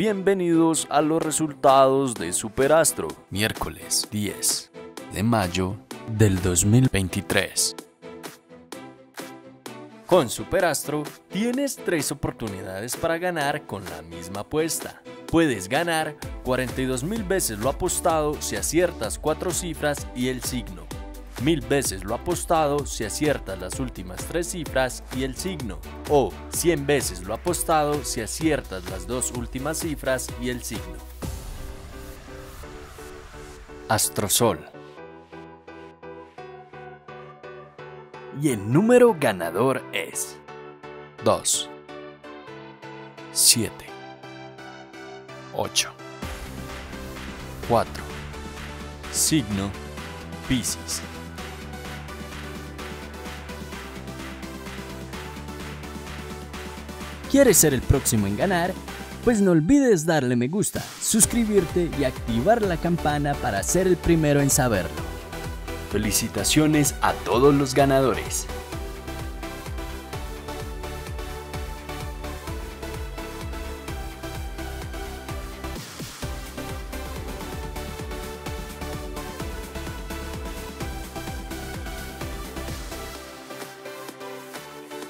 Bienvenidos a los resultados de Superastro, miércoles 10 de mayo del 2023. Con Superastro tienes 3 oportunidades para ganar con la misma apuesta. Puedes ganar 42.000 veces lo apostado si aciertas 4 cifras y el signo, 1000 veces lo apostado si aciertas las últimas 3 cifras y el signo, o 100 veces lo apostado si aciertas las 2 últimas cifras y el signo. Astrosol. Y el número ganador es 2, 7, 8, 4. Signo Piscis. ¿Quieres ser el próximo en ganar? Pues no olvides darle me gusta, suscribirte y activar la campana para ser el primero en saberlo. Felicitaciones a todos los ganadores.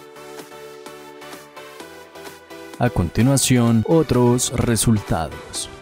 A continuación, otros resultados.